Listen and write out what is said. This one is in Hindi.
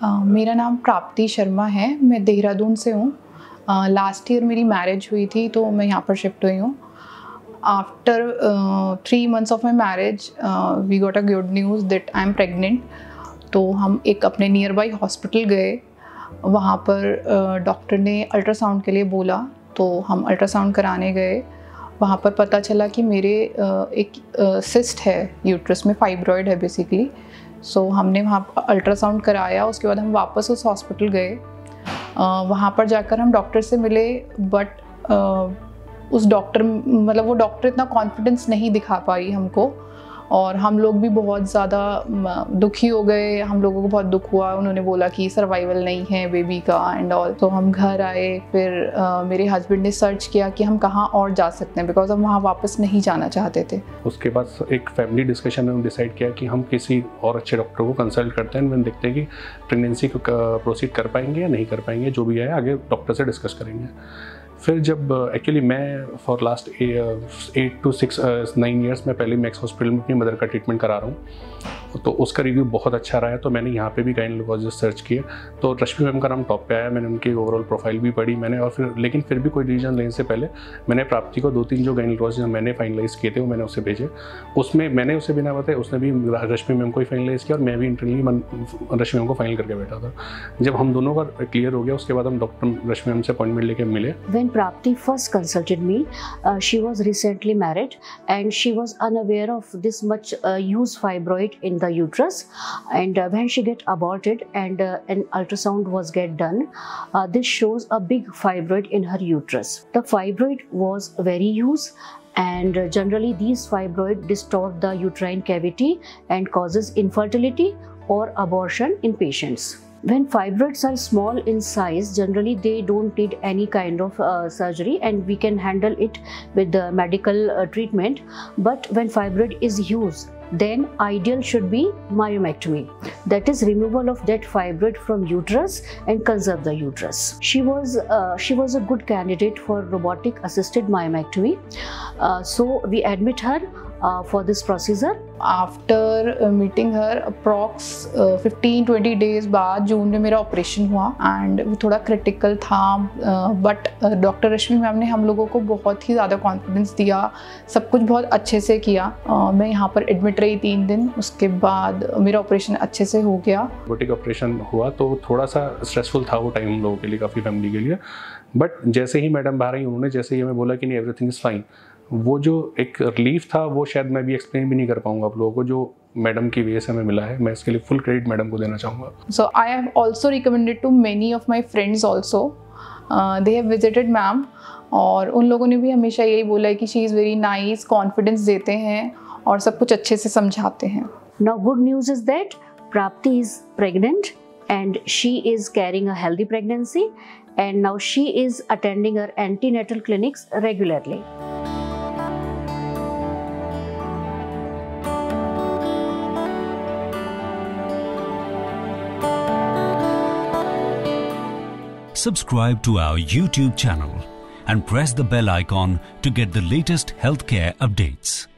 मेरा नाम प्राप्ति शर्मा है, मैं देहरादून से हूँ। लास्ट ईयर मेरी मैरिज हुई थी तो मैं यहाँ पर शिफ्ट हुई हूँ। After 3 months of my marriage we got a good news that I am pregnant. तो हम एक अपने नियर बाई हॉस्पिटल गए, वहाँ पर डॉक्टर ने अल्ट्रासाउंड के लिए बोला, तो हम अल्ट्रासाउंड कराने गए। वहाँ पर पता चला कि मेरे एक सिस्ट है यूट्रस में, फाइब्रॉइड है बेसिकली। सो हमने वहाँ अल्ट्रासाउंड कराया, उसके बाद हम वापस उस हॉस्पिटल गए। वहाँ पर जाकर हम डॉक्टर से मिले, बट उस डॉक्टर मतलब वो डॉक्टर इतना कॉन्फिडेंस नहीं दिखा पाई हमको, और हम लोग भी बहुत ज़्यादा दुखी हो गए। हम लोगों को बहुत दुख हुआ। उन्होंने बोला कि सर्वाइवल नहीं है बेबी का एंड ऑल। तो हम घर आए, फिर मेरे हस्बैंड ने सर्च किया कि हम कहाँ और जा सकते हैं, बिकॉज हम वहाँ वापस नहीं जाना चाहते थे। उसके बाद एक फैमिली डिस्कशन में डिसाइड किया कि हम किसी और अच्छे डॉक्टर को कंसल्ट करते हैं, फिर देखते हैं कि प्रेगनेंसी को प्रोसीड कर पाएंगे या नहीं कर पाएंगे। जो भी है आगे डॉक्टर से डिस्कस करेंगे। फिर जब एक्चुअली मैं फॉर लास्ट 8 to 9 years में पहले मैक्स हॉस्पिटल में अपनी मदर का ट्रीटमेंट करा रहा हूँ, तो उसका रिव्यू बहुत अच्छा रहा है। तो मैंने यहाँ पे भी गायनेकोलॉजिस्ट सर्च किया, तो रश्मि मैम का नाम टॉप पे आया। मैंने उनकी ओवरऑल प्रोफाइल भी पढ़ी मैंने, और फिर भी कोई डिसीजन लेने से पहले मैंने प्राप्ति को 2-3 जो गायनेकोलॉजिस्ट मैंने फाइनलाइज़ किए थे वो मैंने उसे भेजे। उसमें मैंने उसे बिना बताए उसने भी रश्मि मैम को ही फाइनलाइज़ किया, और मैं भी इंटरनली रश्मि मैम को फाइनल करके बैठा था। जब हम दोनों का क्लियर हो गया, उसके बाद हम डॉक्टर रश्मि मैम से अपॉइंटमेंट लेके मिले। When Prapti first consulted me, she was recently married and she was unaware of this much huge fibroid in the uterus. And when she get aborted and an ultrasound was get done, this shows a big fibroid in her uterus. The fibroid was very huge, and generally these fibroid distort the uterine cavity and causes infertility or abortion in patients. When fibroids are small in size, generally they don't need any kind of surgery, and we can handle it with the medical treatment. But when fibroid is huge, then ideal should be myomectomy, that is removal of that fibroid from uterus and conserve the uterus. She was a good candidate for robotic assisted myomectomy, so we admit her for this procedure. After meeting her approx 15-20 days बाद जून में मेरा ऑपरेशन हुआ, एंड वो थोड़ा क्रिटिकल था, बट डॉक्टर रश्मि मैम ने हम लोगों को बहुत ही ज़्यादा कॉन्फिडेंस दिया, सब कुछ बहुत अच्छे से किया। मैं यहाँ पर एडमिट रही 3 दिन, उसके बाद मेरा ऑपरेशन अच्छे से हो गया। रोबोटिक ऑपरेशन हुआ तो थोड़ा सा स्ट्रेसफुल था वो टाइम हम लोगों के लिए, काफ़ी फैमिली के लिए। बट जैसे ही मैडम बाहर आई, उन्होंने जैसे ही हमें बोला कि नहीं एवरीथिंग इज़ फाइन, वो जो एक रिलीफ था वो शायद मैं भी एक्सप्लेन भी नहीं कर पाऊंगा आप लोगों को, जो मैडम की वजह से हमें मिला है। मैं इसके लिए फुल क्रेडिट मैडम को देना चाहूँगा। So I have also recommended to many of my friends also, they have visited ma'am, और उन लोगों ने भी हमेशा यही बोला है कि she is very nice, confidence देते हैं और सब कुछ अच्छे से समझाते हैं। Now good news is that Prapti is pregnant and she is carrying a healthy pregnancy, and now she is attending her antenatal clinics regularly. Subscribe to our YouTube channel and press the bell icon to get the latest healthcare updates.